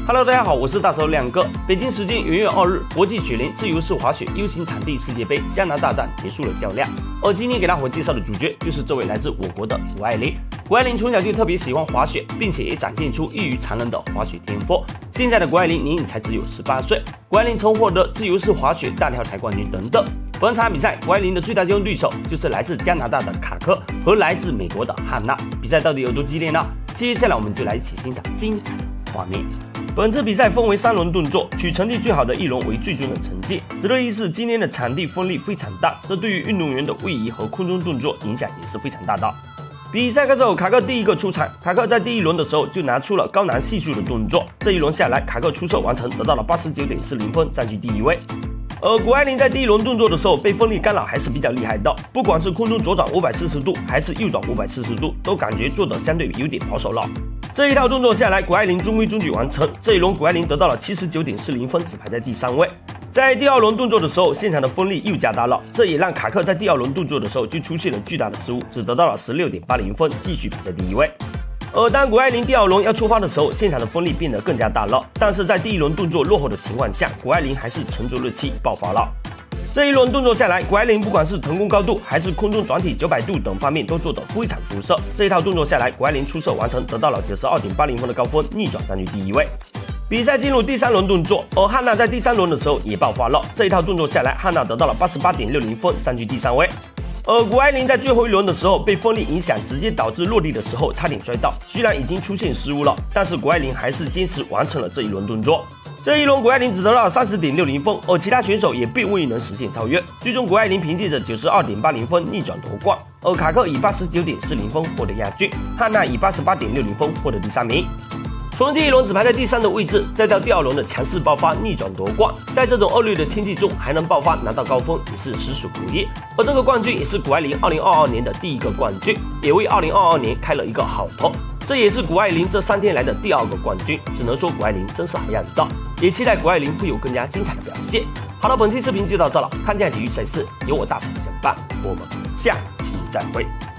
Hello， 大家好，我是大手亮哥。北京时间元月2日，国际雪龄自由式滑雪 U 型场地世界杯加拿大站结束了较量。而今天给大伙介绍的主角就是这位来自我国的谷爱凌。谷爱凌从小就特别喜欢滑雪，并且也展现出异于常人的滑雪天赋。现在的谷爱凌年龄才只有18岁。谷爱凌曾获得自由式滑雪大跳台冠军等等。本场比赛，谷爱凌的最大竞争对手就是来自加拿大的卡克和来自美国的汉娜。比赛到底有多激烈呢？接下来我们就来一起欣赏精彩的画面。本次比赛分为3轮动作，取成绩最好的1轮为最终的成绩。值得一是，今年的场地风力非常大，这对于运动员的位移和空中动作影响也是非常大的。比赛开始后，卡克第一个出场。卡克在第1轮的时候就拿出了高难系数的动作，这一轮下来，卡克出色完成，得到了89.40分，占据第1位。而谷爱凌在第1轮动作的时候被风力干扰还是比较厉害的，不管是空中左转540度还是右转540度，都感觉做得相对有点保守了。这一套动作下来，谷爱凌中规中矩完成。这一轮谷爱凌得到了79.40分，只排在第3位。在第2轮动作的时候，现场的风力又加大了，这也让卡克在第2轮动作的时候就出现了巨大的失误，只得到了16.80分，继续排在第1位。而当谷爱凌第2轮要出发的时候，现场的风力变得更加大了，但是在第1轮动作落后的情况下，谷爱凌还是沉着热气爆发了。这一轮动作下来，谷爱凌不管是腾空高度还是空中转体900度等方面都做得非常出色。这一套动作下来，谷爱凌出色完成，得到了92.80分的高分，逆转占据第1位。比赛进入第3轮动作，而汉娜在第3轮的时候也爆发了。这一套动作下来，汉娜得到了88.60分，占据第3位。而谷爱凌在最后1轮的时候被风力影响，直接导致落地的时候差点摔倒。虽然已经出现失误了，但是谷爱凌还是坚持完成了这一轮动作。这一轮谷爱凌只得到了30.60分，而其他选手也并未能实现超越。最终谷爱凌凭借着92.80分逆转夺冠，而卡克以89.40分获得亚军，汉娜以88.60分获得第3名。从第1轮只排在第3的位置，再到第2轮的强势爆发逆转夺冠，在这种恶劣的天气中还能爆发拿到高分，也是实属不易。而这个冠军也是谷爱凌2022年的第1个冠军，也为2022年开了一个好头。这也是谷爱凌这3天来的第2个冠军，只能说谷爱凌真是好样的，也期待谷爱凌会有更加精彩的表现。好了，本期视频就到这了，看见体育赛事由我大手相伴，我们下期再会。